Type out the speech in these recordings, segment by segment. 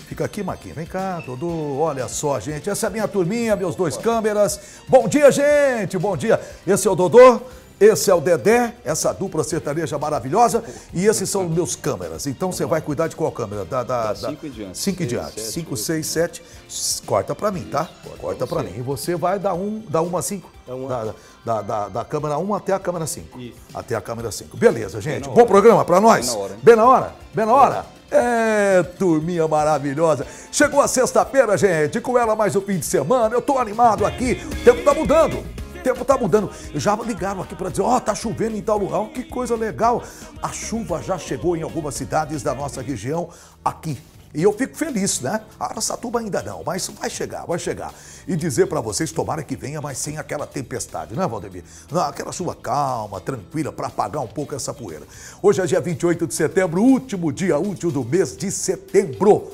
Fica aqui, Marquinhos. Vem cá, Dodô. Olha só, gente. Essa é a minha turminha, meus dois câmeras. Bom dia, gente. Bom dia. Esse é o Dodô. Esse é o Dedé, essa dupla sertaneja maravilhosa, e esses são os meus câmeras. Então você vai cuidar de qual câmera? Da 5 em diante. 5 em diante. 5, 6, 7. Corta pra mim, tá? Corta pra mim. E você vai dar 1 a 5. Da câmera 1 até a câmera 5. Isso. Até a câmera 5. Beleza, gente. Bom programa pra nós? Bem na hora, hein? Bem na hora? Bem na hora? É, turminha maravilhosa. Chegou a sexta-feira, gente, com ela mais um fim de semana. Eu tô animado aqui. O tempo tá mudando. O tempo tá mudando. Já ligaram aqui para dizer, ó, tá chovendo em tal lugar. Que coisa legal. A chuva já chegou em algumas cidades da nossa região aqui. E eu fico feliz, né? Araçatuba ainda não, mas vai chegar, vai chegar. E dizer para vocês, tomara que venha, mas sem aquela tempestade, né, Valdemir? Não, aquela chuva calma, tranquila, para apagar um pouco essa poeira. Hoje é dia 28 de setembro, último dia útil do mês de setembro.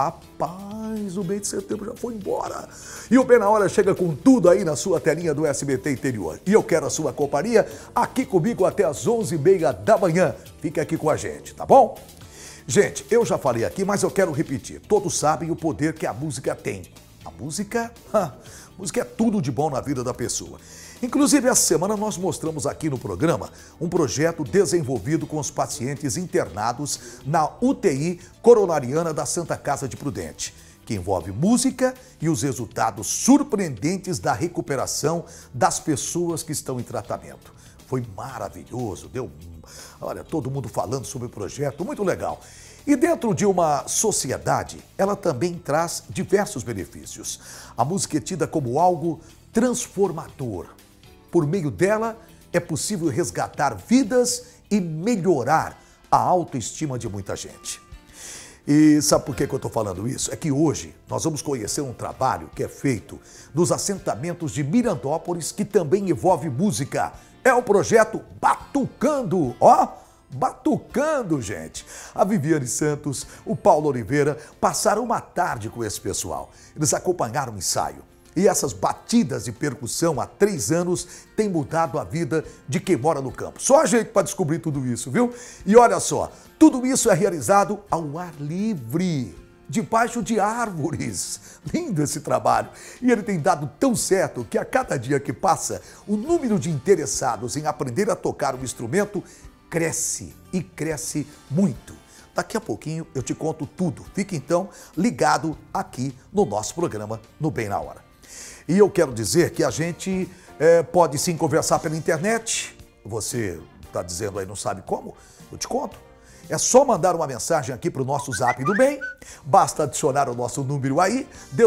Rapaz, o mês de setembro já foi embora. E o Bem na Hora chega com tudo aí na sua telinha do SBT Interior. E eu quero a sua companhia aqui comigo até as 11h30 da manhã. Fique aqui com a gente, tá bom? Gente, eu já falei aqui, mas eu quero repetir. Todos sabem o poder que a música tem. A música é tudo de bom na vida da pessoa. Inclusive, essa semana nós mostramos aqui no programa um projeto desenvolvido com os pacientes internados na UTI coronariana da Santa Casa de Prudente, que envolve música e os resultados surpreendentes da recuperação das pessoas que estão em tratamento. Foi maravilhoso, olha, todo mundo falando sobre o projeto, muito legal. E dentro de uma sociedade, ela também traz diversos benefícios. A música é tida como algo transformador. Por meio dela, é possível resgatar vidas e melhorar a autoestima de muita gente. E sabe por que eu estou falando isso? É que hoje nós vamos conhecer um trabalho que é feito nos assentamentos de Mirandópolis, que também envolve música. É o projeto Batucando, ó! Batucando, gente. A Viviane Santos, o Paulo Oliveira passaram uma tarde com esse pessoal. Eles acompanharam o ensaio. E essas batidas de percussão há 3 anos têm mudado a vida de quem mora no campo. Só a gente para descobrir tudo isso, viu? E olha só, tudo isso é realizado ao ar livre, debaixo de árvores. Lindo esse trabalho. E ele tem dado tão certo que a cada dia que passa, o número de interessados em aprender a tocar o instrumento cresce e cresce muito. Daqui a pouquinho eu te conto tudo. Fique então ligado aqui no nosso programa no Bem na Hora. E eu quero dizer que a gente pode sim conversar pela internet. Você está dizendo aí, não sabe como? Eu te conto. É só mandar uma mensagem aqui para o nosso Zap do Bem. Basta adicionar o nosso número aí,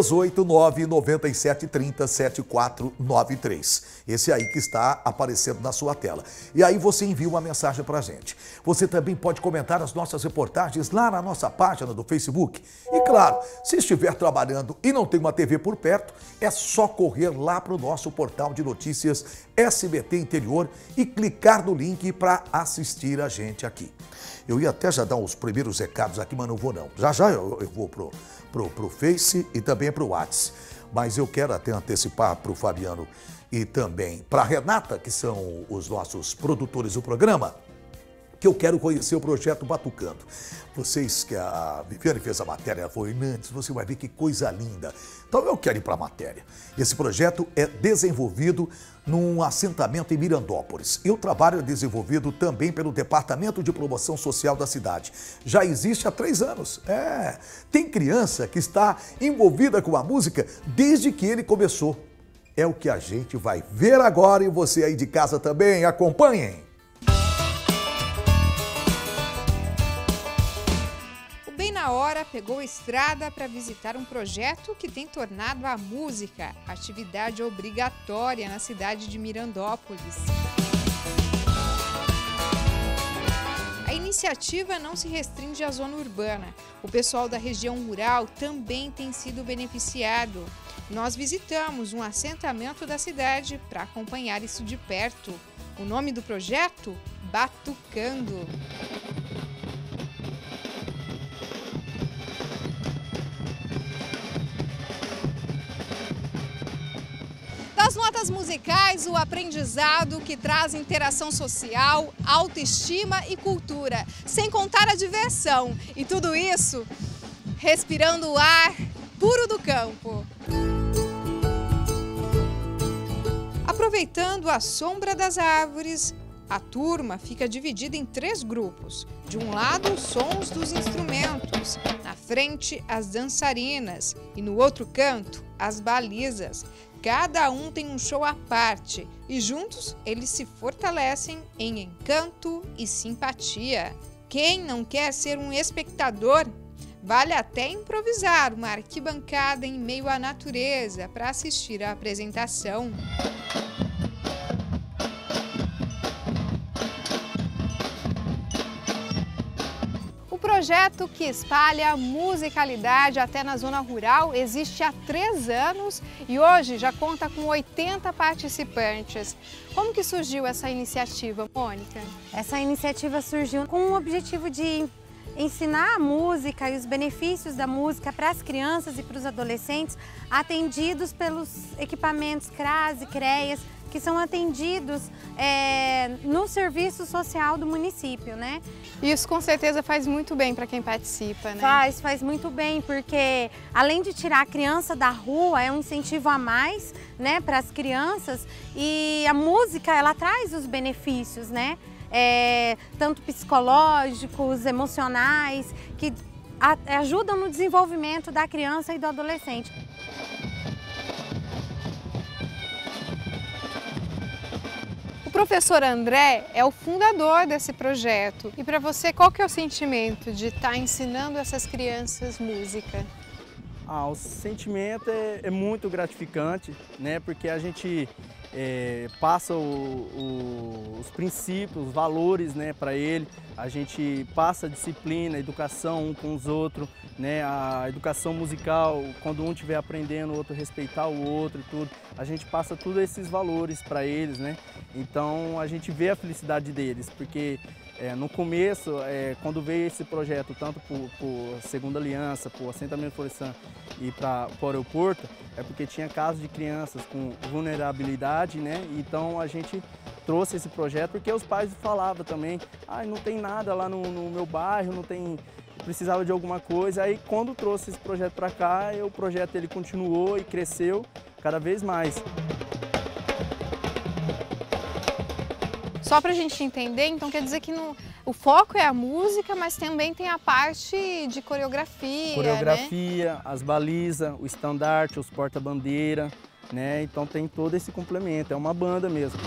18997307493. Esse aí que está aparecendo na sua tela. E aí você envia uma mensagem para a gente. Você também pode comentar as nossas reportagens lá na nossa página do Facebook. E claro, se estiver trabalhando e não tem uma TV por perto, é só correr lá para o nosso portal de notícias SBT Interior e clicar no link para assistir a gente aqui. Eu ia até já dar os primeiros recados aqui, mas não vou não. Já eu vou pro Face e também pro WhatsApp. Mas eu quero até antecipar pro Fabiano e também pra Renata, que são os nossos produtores do programa, que eu quero conhecer o projeto Batucando. Vocês, que a Viviane fez a matéria, ela falou, Hernandes, você vai ver que coisa linda. Então eu quero ir para a matéria. Esse projeto é desenvolvido num assentamento em Mirandópolis. E o trabalho é desenvolvido também pelo Departamento de Promoção Social da cidade. Já existe há 3 anos. Tem criança que está envolvida com a música desde que ele começou. É o que a gente vai ver agora e você aí de casa também, acompanhem. Na hora, pegou a estrada para visitar um projeto que tem tornado a música atividade obrigatória na cidade de Mirandópolis. A iniciativa não se restringe à zona urbana. O pessoal da região rural também tem sido beneficiado. Nós visitamos um assentamento da cidade para acompanhar isso de perto. O nome do projeto? Batucando. Das notas musicais, o aprendizado que traz interação social, autoestima e cultura, sem contar a diversão. E tudo isso respirando o ar puro do campo. Aproveitando a sombra das árvores, a turma fica dividida em 3 grupos. De um lado, os sons dos instrumentos, na frente, as dançarinas e no outro canto, as balizas. Cada um tem um show à parte e juntos eles se fortalecem em encanto e simpatia. Quem não quer ser um espectador? Vale até improvisar uma arquibancada em meio à natureza para assistir à apresentação. O projeto que espalha musicalidade até na zona rural existe há 3 anos e hoje já conta com 80 participantes. Como que surgiu essa iniciativa, Mônica? Essa iniciativa surgiu com o objetivo de ensinar a música e os benefícios da música para as crianças e para os adolescentes atendidos pelos equipamentos CRAS e CREAS, que são atendidos no serviço social do município, né? Isso com certeza faz muito bem para quem participa, né? Faz muito bem, porque além de tirar a criança da rua, é um incentivo a mais, né, para as crianças, e a música, ela traz os benefícios, né? Tanto psicológicos, emocionais, que ajudam no desenvolvimento da criança e do adolescente. O professor André é o fundador desse projeto. E para você, qual que é o sentimento de estar ensinando essas crianças música? O sentimento é muito gratificante, né? Porque a gente passa os princípios, os valores, né, para ele. A gente passa a disciplina, a educação um com os outros, né? A educação musical, quando um estiver aprendendo, o outro respeitar o outro e tudo. A gente passa todos esses valores para eles, né? Então a gente vê a felicidade deles, porque no começo, quando veio esse projeto, tanto por Segunda Aliança, por Assentamento Florestan e para o aeroporto, é porque tinha casos de crianças com vulnerabilidade, né? Então a gente trouxe esse projeto porque os pais falavam também, não tem nada lá no meu bairro, não tem, precisava de alguma coisa. Aí quando trouxe esse projeto para cá, o projeto ele continuou e cresceu cada vez mais. Só para a gente entender, então quer dizer que o foco é a música, mas também tem a parte de coreografia, Coreografia, né? As balizas, o estandarte, os porta-bandeira, né? Então tem todo esse complemento, é uma banda mesmo.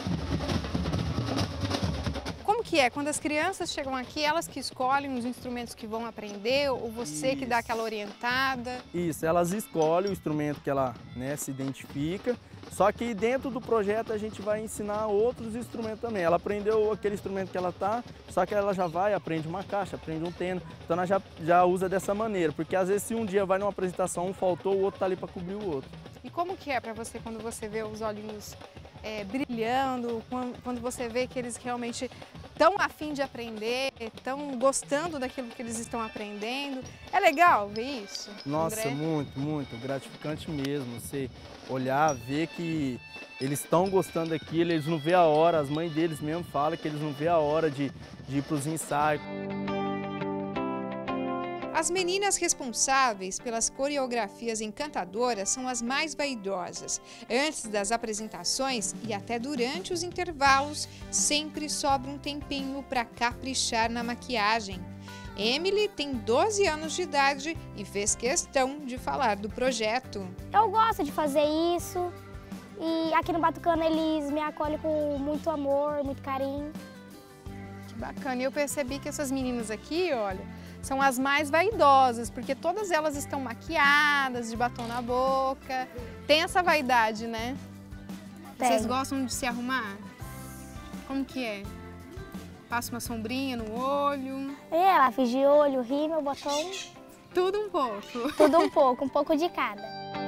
Como que é? Quando as crianças chegam aqui, elas que escolhem os instrumentos que vão aprender ou você que dá aquela orientada? Isso, elas escolhem o instrumento que ela, né, se identifica. Só que dentro do projeto a gente vai ensinar outros instrumentos também. Ela aprendeu aquele instrumento que ela tá, só que ela já vai, aprende uma caixa, aprende um teno. Então ela já usa dessa maneira, porque às vezes se um dia vai numa apresentação, um faltou, o outro tá ali para cobrir o outro. E como que é para você quando você vê os olhinhos brilhando, quando você vê que eles realmente estão a fim de aprender, estão gostando daquilo que eles estão aprendendo? É legal ver isso? Nossa, André? muito gratificante mesmo. Você olhar, ver que eles estão gostando daquilo, eles não vê a hora, as mães deles mesmo falam que eles não vê a hora de ir para os ensaios. As meninas responsáveis pelas coreografias encantadoras são as mais vaidosas. Antes das apresentações e até durante os intervalos, sempre sobra um tempinho para caprichar na maquiagem. Emily tem 12 anos de idade e fez questão de falar do projeto. Eu gosto de fazer isso e aqui no Batucano eles me acolhem com muito amor, muito carinho. Que bacana, e eu percebi que essas meninas aqui, olha, são as mais vaidosas, porque todas elas estão maquiadas, de batom na boca. Tem essa vaidade, né? Tem. Vocês gostam de se arrumar? Como que é? Passa uma sombrinha no olho? Lápis de olho, rímel, botão, Tudo um pouco. tudo um pouco de cada.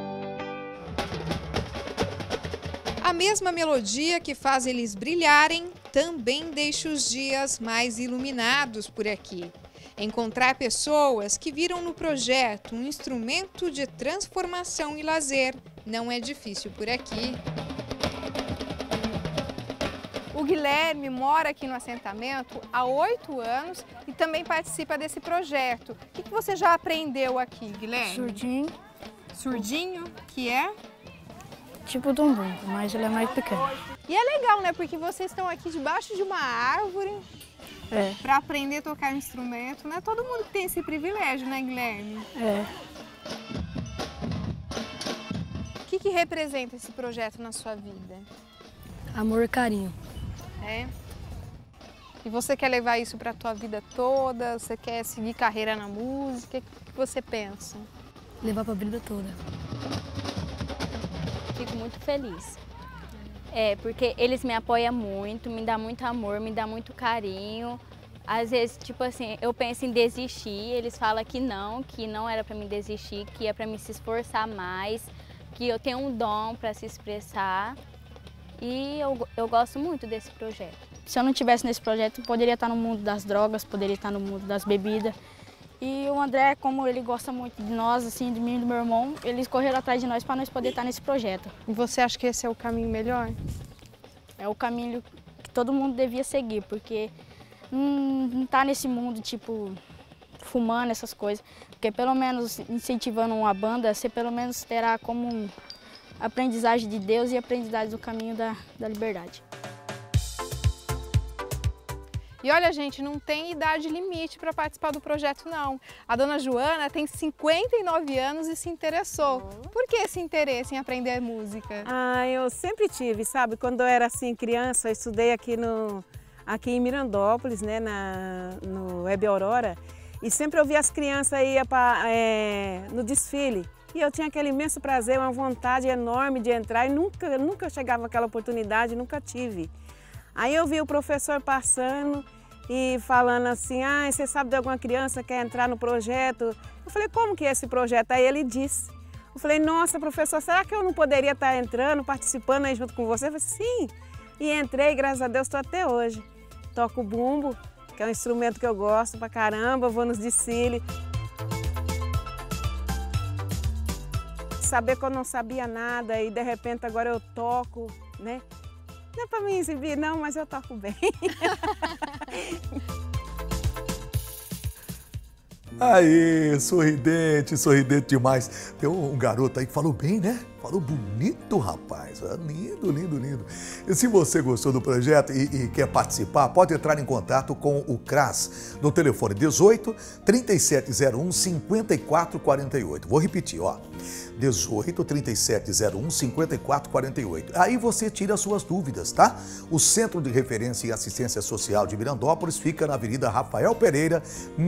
A mesma melodia que faz eles brilharem também deixa os dias mais iluminados por aqui. Encontrar pessoas que viram no projeto um instrumento de transformação e lazer não é difícil por aqui. O Guilherme mora aqui no assentamento há 8 anos e também participa desse projeto. O que você já aprendeu aqui, Guilherme? Surdinho. Surdinho, que é? Tipo Dundum, mas ele é mais pequeno. E é legal, né? Porque vocês estão aqui debaixo de uma árvore para aprender a tocar instrumento. Não é todo mundo que tem esse privilégio, né, Guilherme? É. O que representa esse projeto na sua vida? Amor e carinho. É? E você quer levar isso para a tua vida toda? Você quer seguir carreira na música? O que você pensa? Levar para a vida toda. Fico muito feliz. Porque eles me apoiam muito, me dão muito amor, me dão muito carinho. Às vezes, tipo assim, eu penso em desistir, eles falam que não era para mim desistir, que é para mim se esforçar mais, que eu tenho um dom para se expressar. E eu gosto muito desse projeto. Se eu não estivesse nesse projeto, eu poderia estar no mundo das drogas, poderia estar no mundo das bebidas. E o André, como ele gosta muito de nós, assim, de mim e do meu irmão, eles correram atrás de nós para nós poder estar nesse projeto. E você acha que esse é o caminho melhor? É o caminho que todo mundo devia seguir, porque não tá nesse mundo, tipo, fumando essas coisas. Porque pelo menos incentivando uma banda, você pelo menos terá como aprendizagem de Deus e aprendizagem do caminho da liberdade. E olha, gente, não tem idade limite para participar do projeto, não. A dona Joana tem 59 anos e se interessou. Por que esse interesse em aprender música? Eu sempre tive, sabe? Quando eu era assim criança, eu estudei aqui em Mirandópolis, né, no Web Aurora, e sempre eu via as crianças aí no desfile. E eu tinha aquele imenso prazer, uma vontade enorme de entrar e nunca chegava aquela oportunidade, nunca tive. Aí eu vi o professor passando e falando assim, você sabe de alguma criança que quer entrar no projeto? Eu falei, como que é esse projeto? Aí ele disse. Eu falei, nossa, professor, será que eu não poderia estar entrando, participando aí junto com você? Eu falei, sim. E entrei, graças a Deus, estou até hoje. Toco bumbo, que é um instrumento que eu gosto pra caramba, vou nos desfiles. Saber que eu não sabia nada e de repente agora eu toco, né? Não é para me exibir não, mas eu toco bem. Aí, sorridente demais. Tem um garoto aí que falou bem, né? Falou bonito, rapaz. Lindo, lindo, lindo. E se você gostou do projeto e quer participar, pode entrar em contato com o CRAS no telefone 18 3701 5448. Vou repetir, ó. 18 3701 5448. Aí você tira as suas dúvidas, tá? O Centro de Referência e Assistência Social de Mirandópolis fica na Avenida Rafael Pereira,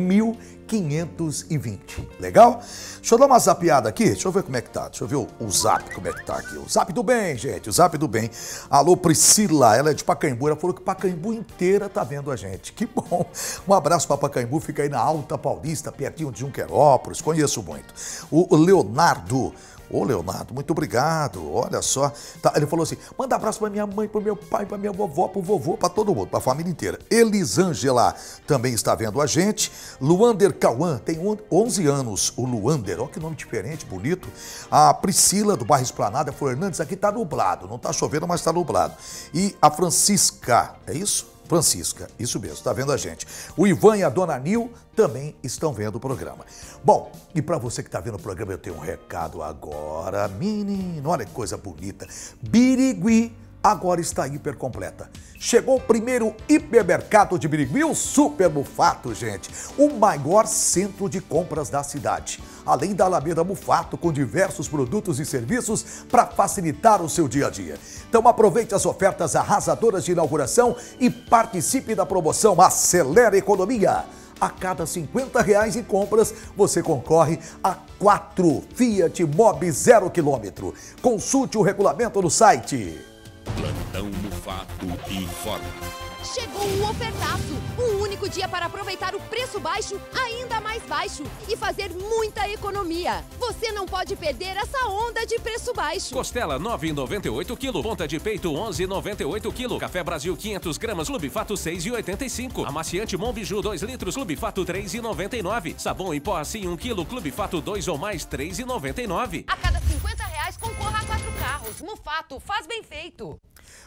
1520. Legal? Deixa eu dar uma zapeada aqui, deixa eu ver como é que tá. Deixa eu ver o zap, como é que tá aqui. O zap do bem, gente, o zap do bem. Alô, Priscila, ela é de Pacaembu, ela falou que Pacaembu inteira tá vendo a gente. Que bom. Um abraço para Pacaembu, fica aí na Alta Paulista, pertinho de Junquerópolis, conheço muito. O Leonardo. Ô, Leonardo, muito obrigado. Olha só. Tá, ele falou assim, manda abraço pra minha mãe, pro meu pai, pra minha vovó, pro vovô, pra todo mundo, pra família inteira. Elisângela também está vendo a gente. Luander Cauã, tem 11 anos. O Luander, ó que nome diferente, bonito. A Priscila, do bairro Esplanada, falou, Hernandes, aqui tá nublado. Não tá chovendo, mas tá nublado. E a Francisca, é isso? Francisca, isso mesmo, está vendo a gente. O Ivan e a Dona Nil também estão vendo o programa. Bom, e para você que está vendo o programa, eu tenho um recado agora. Menino, olha que coisa bonita. Birigui agora está hiper completa. Chegou o primeiro hipermercado de Birigui, o Super Mufato, gente. O maior centro de compras da cidade. Além da Alameda Mufato, com diversos produtos e serviços para facilitar o seu dia a dia. Então aproveite as ofertas arrasadoras de inauguração e participe da promoção Acelera a Economia. A cada R$50 em compras, você concorre a 4 Fiat Mobi 0 km. Consulte o regulamento no site. Plantão Mufato informa. Chegou o ofertaço, um único dia para aproveitar o preço baixo, ainda mais baixo, e fazer muita economia. Você não pode perder essa onda de preço baixo. Costela 9,98 kg, ponta de peito 11,98 kg, Café Brasil 500 gramas, Clube Fato 6,85. Amaciante Monbiju 2 litros, Clube Fato 3,99. Sabão em pó assim 1 kg, Clube Fato 2 ou mais 3,99. A cada R$50 concorra a 4 carros. Mufato, faz bem feito.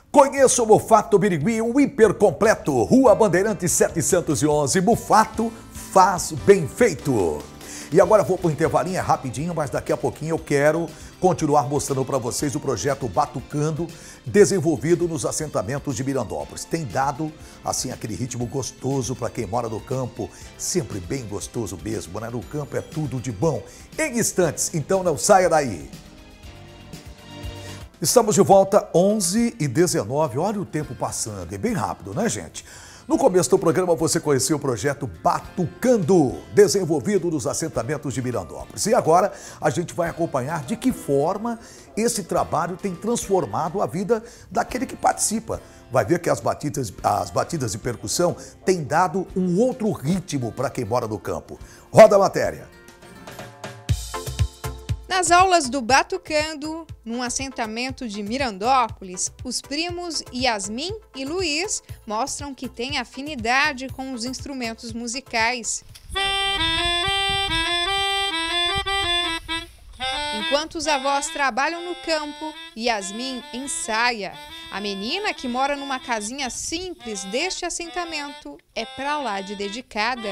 Conheça o Mufato Birigui, um hiper completo. Rua Bandeirantes 711. Mufato faz bem feito. E agora vou para o intervalinho, é rapidinho, mas daqui a pouquinho eu quero continuar mostrando para vocês o projeto Batucando, desenvolvido nos assentamentos de Mirandópolis. Tem dado, assim, aquele ritmo gostoso para quem mora no campo, sempre bem gostoso mesmo, né? No campo é tudo de bom. Em instantes, então não saia daí. Estamos de volta, 11h19, olha o tempo passando, é bem rápido, né, gente? No começo do programa você conheceu o projeto Batucando, desenvolvido nos assentamentos de Mirandópolis. E agora a gente vai acompanhar de que forma esse trabalho tem transformado a vida daquele que participa. Vai ver que as batidas de percussão têm dado um outro ritmo para quem mora no campo. Roda a matéria. Nas aulas do Batucando, num assentamento de Mirandópolis, os primos Yasmin e Luiz mostram que têm afinidade com os instrumentos musicais. Enquanto os avós trabalham no campo, Yasmin ensaia. A menina, que mora numa casinha simples deste assentamento, é pra lá de dedicada.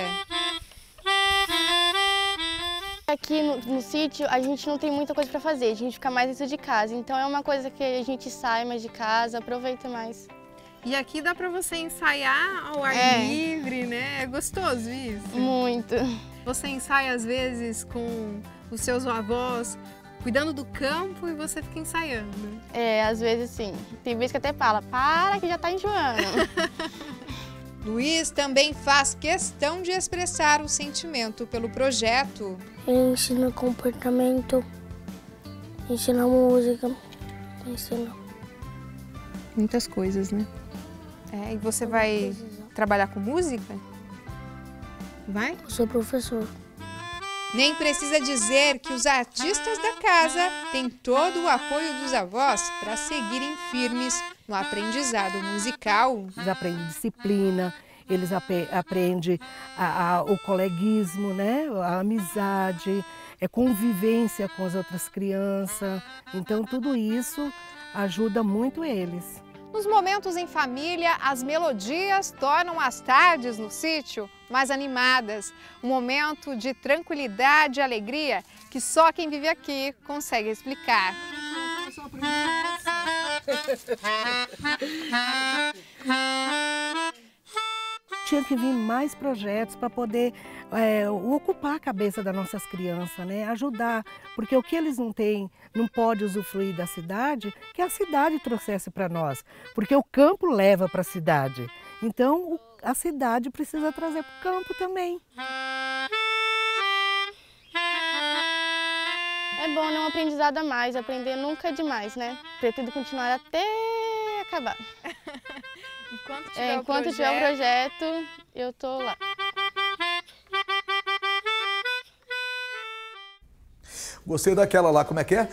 Aqui no sítio a gente não tem muita coisa para fazer, a gente fica mais dentro de casa, então é uma coisa que a gente sai mais de casa, aproveita mais. E aqui dá para você ensaiar ao ar livre, né? É gostoso isso? Muito. Você ensaia às vezes com os seus avós, cuidando do campo, e você fica ensaiando? É, às vezes sim. Tem vezes que até fala, para que já tá enjoando. Luiz também faz questão de expressar o sentimento pelo projeto. Ele ensina comportamento, ensina música, ensina muitas coisas, né? E você vai trabalhar com música? Vai? Eu sou professor. Nem precisa dizer que os artistas da casa têm todo o apoio dos avós para seguirem firmes no aprendizado musical. Eles aprendem disciplina, eles aprendem o coleguismo, né? A amizade, convivência com as outras crianças. Então tudo isso ajuda muito eles. Nos momentos em família, as melodias tornam as tardes no sítio mais animadas. Um momento de tranquilidade e alegria que só quem vive aqui consegue explicar. Tinha que vir mais projetos para poder ocupar a cabeça das nossas crianças, né? Ajudar, porque o que eles não têm, não pode usufruir da cidade, que a cidade trouxesse para nós, porque o campo leva para a cidade. Então a cidade precisa trazer para o campo também. É bom, né? Um aprendizado a mais, aprender nunca é demais, né? Pretendo continuar até acabar. Enquanto tiver o projeto, eu tô lá. Gostei daquela lá, como é que é?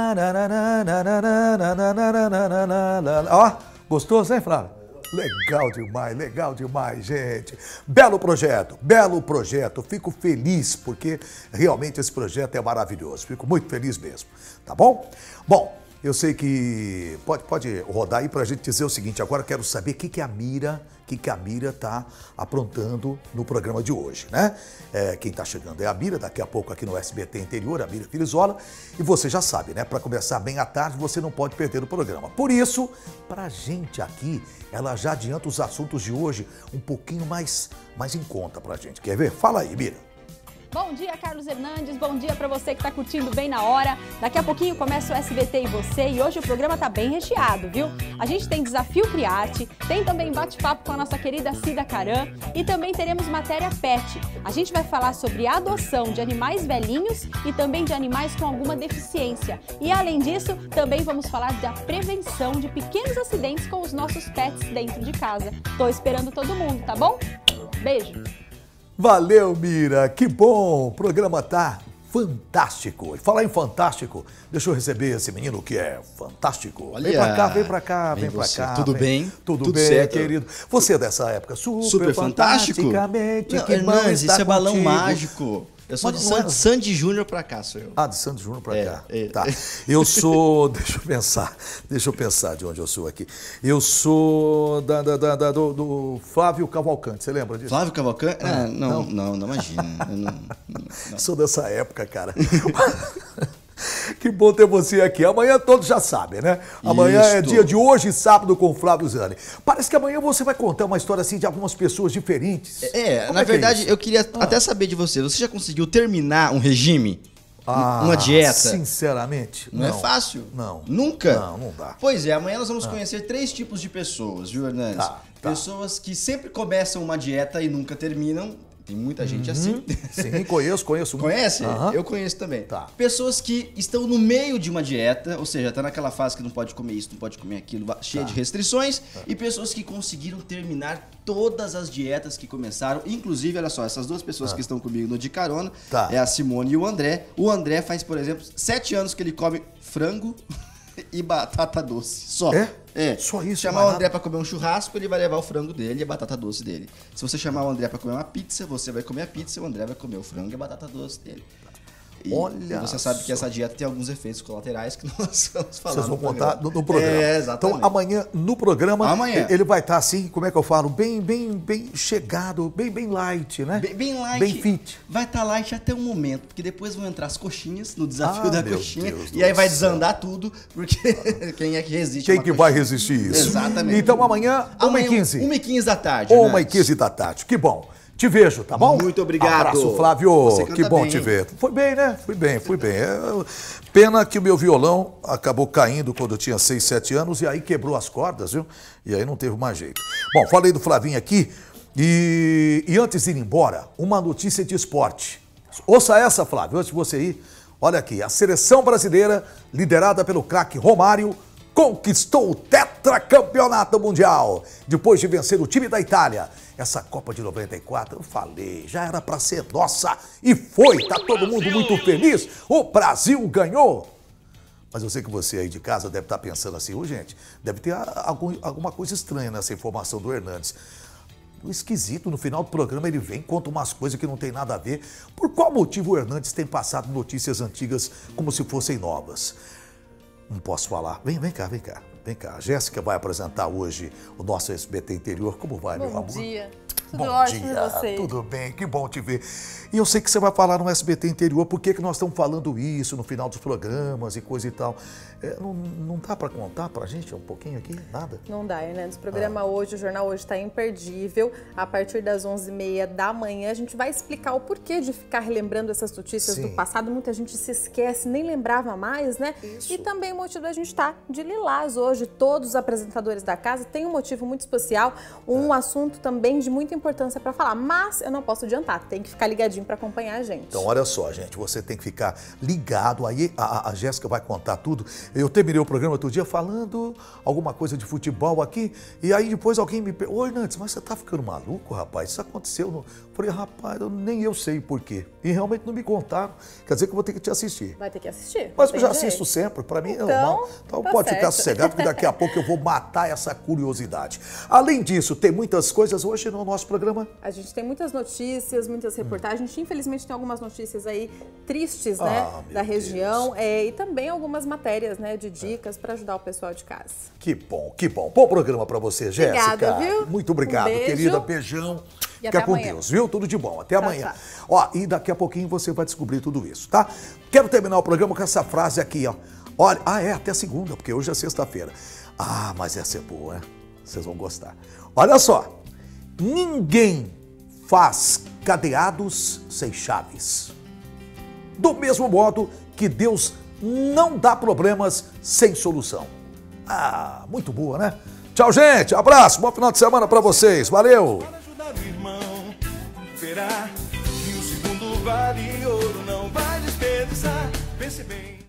Ó, gostou, hein, Flávio? Legal demais, gente. Belo projeto. Fico feliz porque realmente esse projeto é maravilhoso. Fico muito feliz mesmo, tá bom? Bom, eu sei que pode rodar aí pra gente dizer o seguinte. Agora eu quero saber o que a Mira tá aprontando no programa de hoje, né? Quem tá chegando é a Mira, daqui a pouco aqui no SBT Interior, a Mira Filizola. E você já sabe, né? Para começar bem à tarde, você não pode perder o programa. Por isso, pra gente aqui, ela já adianta os assuntos de hoje um pouquinho mais em conta pra gente. Quer ver? Fala aí, Mira. Bom dia, Carlos Hernandes. Bom dia para você que está curtindo bem na hora. Daqui a pouquinho começa o SBT e você, e hoje o programa tá bem recheado, viu? A gente tem Desafio Criarte, tem também bate-papo com a nossa querida Cida Caran e também teremos matéria pet. A gente vai falar sobre a adoção de animais velhinhos e também de animais com alguma deficiência. E além disso, também vamos falar da prevenção de pequenos acidentes com os nossos pets dentro de casa. Tô esperando todo mundo, tá bom? Beijo! Valeu, Mira, que bom, o programa tá fantástico. E falar em fantástico, deixa eu receber esse menino que é fantástico. Olha, vem pra cá. Tudo bem? Tudo bem, certo, querido. Você é dessa época, super fantástico. Fantasticamente. Não, Hernandes, isso é balão mágico. Eu sou de Sandy Júnior pra cá, sou eu. Ah, de Sandy Júnior pra cá. Tá. Eu sou... Deixa eu pensar de onde eu sou aqui. Eu sou do Flávio Cavalcante, você lembra disso? Flávio Cavalcante? Não imagina. Não. Sou dessa época, cara. Que bom ter você aqui. Amanhã todos já sabem, né? Amanhã é dia de Hoje, Sábado, com Flávio Zani. Parece que amanhã você vai contar uma história assim de algumas pessoas diferentes. Na verdade, eu queria até saber de você. Você já conseguiu terminar um regime? Uma dieta? Sinceramente, não é fácil? Não. Nunca? Não dá. Pois é, amanhã nós vamos conhecer 3 tipos de pessoas, viu, Hernandes? Tá. Pessoas que sempre começam uma dieta e nunca terminam. Tem muita gente assim. Sim, conheço. Conhece? Eu conheço também. Tá. Pessoas que estão no meio de uma dieta, ou seja, tá naquela fase que não pode comer isso, não pode comer aquilo, cheia de restrições. E pessoas que conseguiram terminar todas as dietas que começaram. Inclusive, olha só, essas 2 pessoas que estão comigo no de carona, é a Simone e o André. O André faz, por exemplo, 7 anos que ele come frango e batata doce. Só. Só isso. Chamar o André pra comer um churrasco, ele vai levar o frango dele e a batata doce dele. Se você chamar o André pra comer uma pizza, você vai comer a pizza e o André vai comer o frango e a batata doce dele. E você sabe que essa dieta tem alguns efeitos colaterais que nós vamos falar. Vocês vão contar no programa. Exatamente. Então, amanhã, no programa, ele vai estar assim, como é que eu falo? Bem chegado, bem light, né? Bem light. Bem fit. Vai estar light até um momento, porque depois vão entrar as coxinhas, no desafio da coxinha. E aí vai desandar tudo, porque quem é que resiste? Quem que vai resistir isso? Exatamente. Então, amanhã 1h15. 1h15 da tarde. 1h15 da tarde. Que bom. Te vejo, tá bom? Muito obrigado. Abraço, Flávio. Que bom te ver. Foi bem, né? Fui bem. Pena que o meu violão acabou caindo quando eu tinha 6, 7 anos e aí quebrou as cordas, viu? E aí não teve mais jeito. Bom, falei do Flavinho aqui e antes de ir embora, uma notícia de esporte. Ouça essa, Flávio, antes de você ir. Olha aqui, a seleção brasileira, liderada pelo craque Romário, conquistou o tetracampeonato mundial depois de vencer o time da Itália. Essa Copa de 94, eu falei, já era para ser nossa e foi, tá todo mundo muito feliz, o Brasil ganhou. Mas eu sei que você aí de casa deve estar pensando assim, gente, deve ter alguma coisa estranha nessa informação do Hernandes. Esquisito, no final do programa ele vem, conta umas coisas que não tem nada a ver. Por qual motivo o Hernandes tem passado notícias antigas como se fossem novas? Não posso falar. Vem cá. A Jéssica vai apresentar hoje o nosso SBT Interior. Como vai, meu amor? Bom dia. Tudo ótimo com você. Tudo bem, que bom te ver. E eu sei que você vai falar no SBT Interior, por que nós estamos falando isso no final dos programas e coisa e tal. Não dá para contar pra gente um pouquinho aqui? Nada? Não dá, Hernandes. O programa hoje, o Jornal Hoje está imperdível. A partir das 11h30 da manhã, a gente vai explicar o porquê de ficar relembrando essas notícias do passado. Muita gente se esquece, nem lembrava mais, né? Isso. E também o motivo da gente estar de lilás hoje. Todos os apresentadores da casa têm um motivo muito especial, um assunto também de muita importância para falar, mas eu não posso adiantar, tem que ficar ligadinho para acompanhar a gente. Então, olha só, gente, você tem que ficar ligado, aí a Jéssica vai contar tudo. Eu terminei o programa outro dia falando alguma coisa de futebol aqui, e aí depois alguém me perguntou, ô Hernandes, mas você tá ficando maluco, rapaz? Isso aconteceu? Eu falei, rapaz, nem eu sei por quê. E realmente não me contaram. Quer dizer que eu vou ter que te assistir. Vai ter que assistir. Mas eu já assisto sempre, para mim é normal. Então tá pode ficar sossegado, porque daqui a pouco eu vou matar essa curiosidade. Além disso, tem muitas coisas hoje no nosso programa. A gente tem muitas notícias, muitas reportagens. A gente, infelizmente, tem algumas notícias aí tristes, né, da região. E também algumas matérias, né, de dicas para ajudar o pessoal de casa. Que bom, que bom. Bom programa para você, Jéssica. Obrigada, viu? Muito obrigado, querida. Beijão. Fica com Deus, viu? Tudo de bom. Até amanhã. Ó, e daqui a pouquinho você vai descobrir tudo isso, tá? Quero terminar o programa com essa frase aqui, ó. Olha, até segunda, porque hoje é sexta-feira. Mas essa é boa, né? Vocês vão gostar. Olha só. Ninguém faz cadeados sem chaves. Do mesmo modo que Deus não dá problemas sem solução. Muito boa, né? Tchau, gente. Abraço. Bom final de semana para vocês. Valeu. Para ajudar o irmão, verá que o segundo vale ouro não vai desperdiçar. Pense bem.